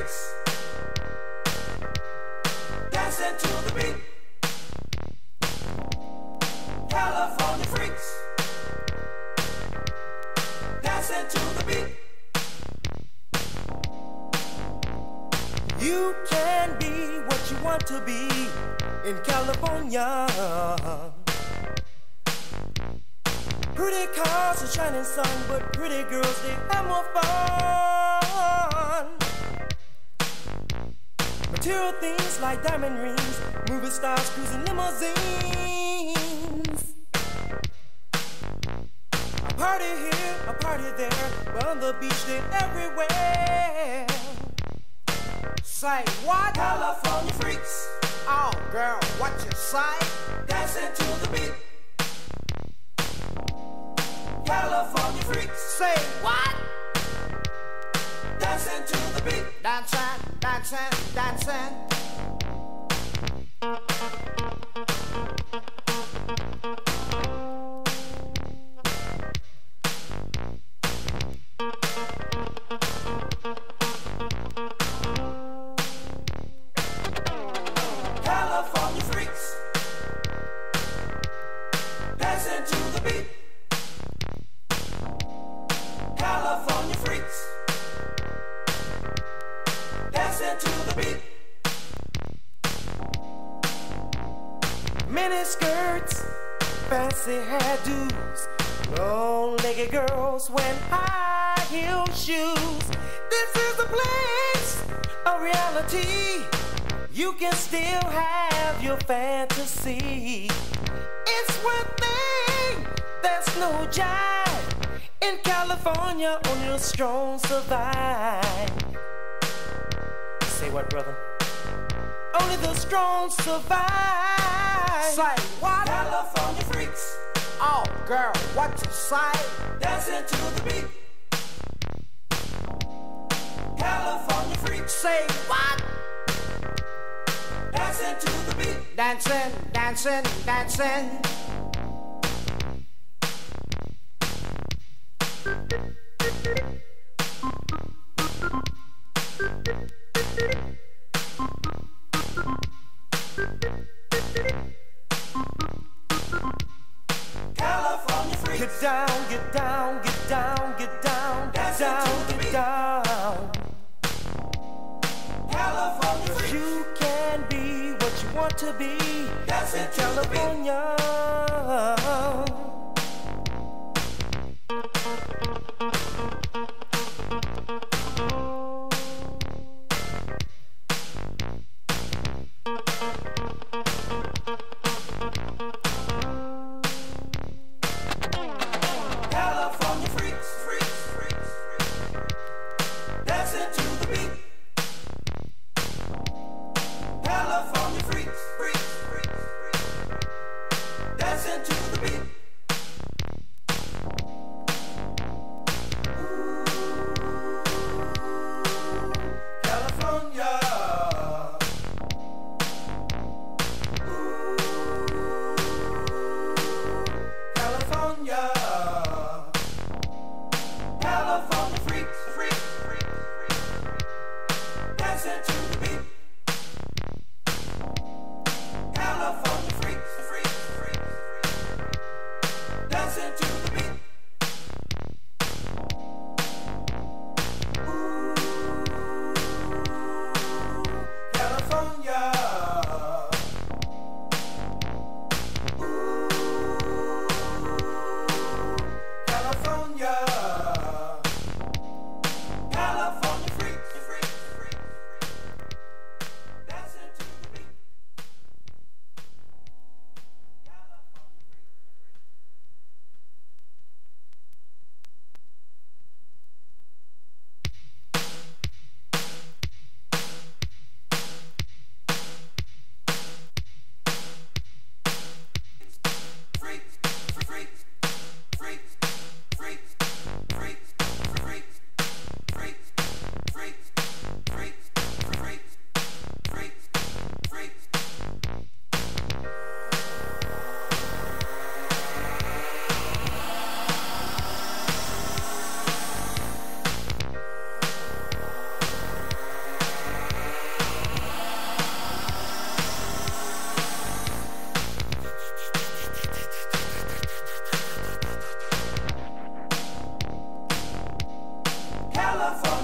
freaks, dancing to the beat. California freaks, dancing to the beat. You can be what you want to be in California. Pretty cars, a shining sun, but pretty girls, they have more fun. Material things like diamond rings, movie stars cruising limousines. A party here, a party there, but on the beach they're everywhere. Say what? California freaks. Oh girl, what you say? Dancing to the beat. California freaks. Say what? Dancing to the beat. Dancing, dancing, dancing. California freaks, dancing to the beat. California freaks, dancing to the beat. Mini skirts, fancy hairdos, long-legged girls wearing high-heel shoes. This is a place of reality. You can still have your fantasy. It's one thing, there's no jive. In California, only the strong survive. Say what, brother? Only the strong survive. Say what? California freaks. Oh girl, what you say? Dancing to the beat. California freaks. Say what? Dancing to the beat. Dancing, dancing, dancing. California freaks. Get down, get down, get down, get down, get Dancing down, to the get beat. down. California freaks. You can be what you want to be Dancing in to the beat. California. California freaks, freaks, freaks, freaks. Dancing to the beat. California freaks, freaks, freaks, freaks. Dancing to the beat.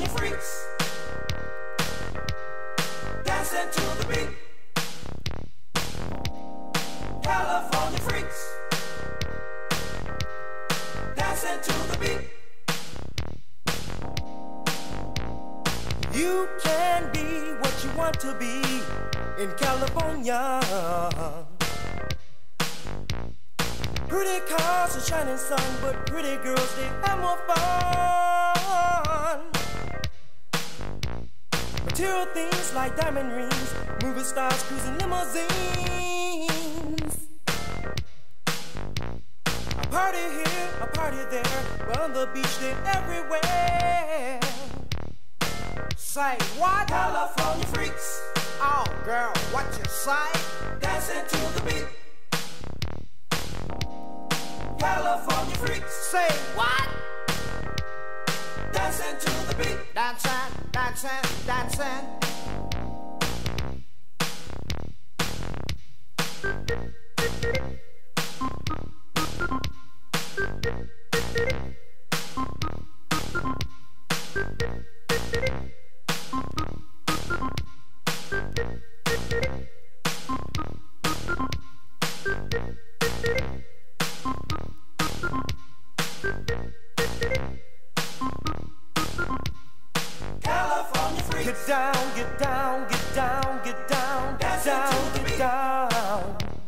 California freaks, dancing to the beat. California freaks, dancing to the beat. You can be what you want to be in California. Pretty cars and shining sun, but pretty girls, they have more fun. Material things like diamond rings, movie stars cruising limousines. A party here, a party there, but on the beach they're everywhere. Say what? California freaks. Oh girl, what you say? Dancing to the beat. California freaks. Say what? Dancing to the beat. Dancing, dancing, dancing. California freaks. Get down, get down, get down, get down, get down, get down.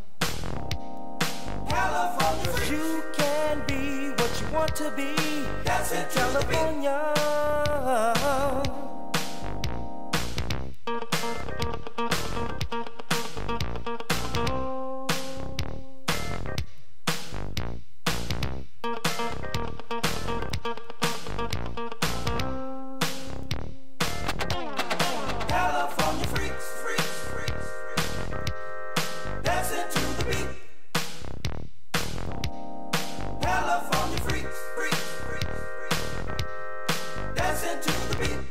California freaks. You can be what you want to be in California. California freaks, freaks, freaks, freaks, dancing to the beat. California freaks, freaks, freaks, freaks, dancing to the beat.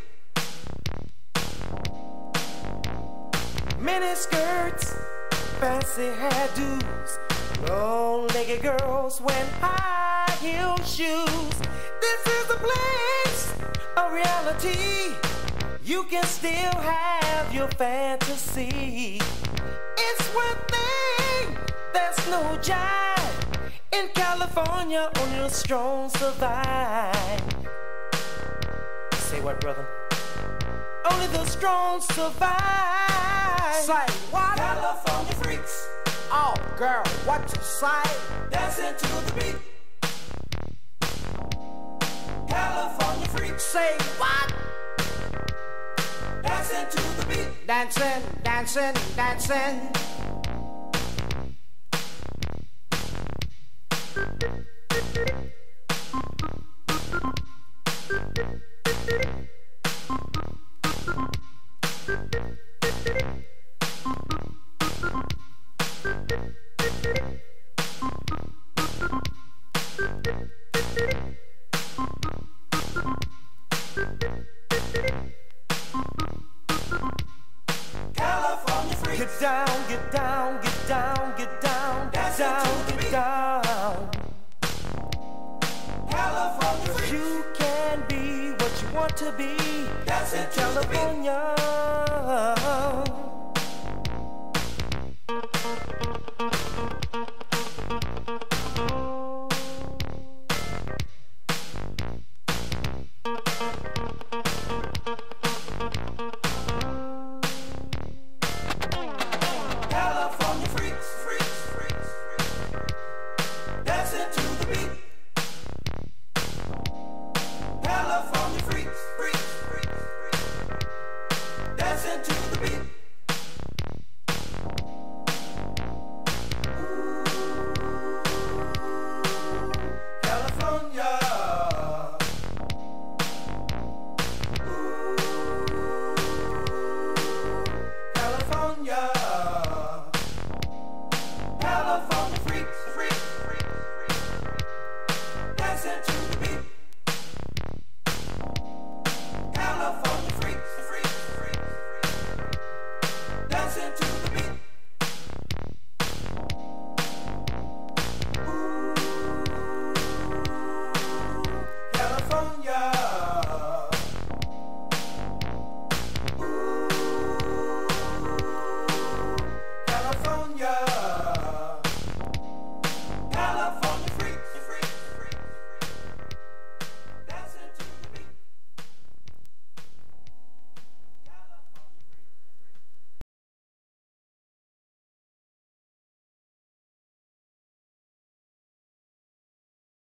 Mini skirts, fancy hairdos, long-legged girls wearing high-heel shoes. This is the place of reality. You can still have your fantasy. It's one thing, there's no jive. In California, only the strong survive. Say what, brother? Only the strong survive. Say what? California freaks. Oh, girl, what you say? Dancing to the beat. California freaks. Say what? Dancing to the beat. Dancing, dancing, dancing. California freaks. Get down, get down, get down, get down, get down, get down. California freaks. You can be what you want to be in California.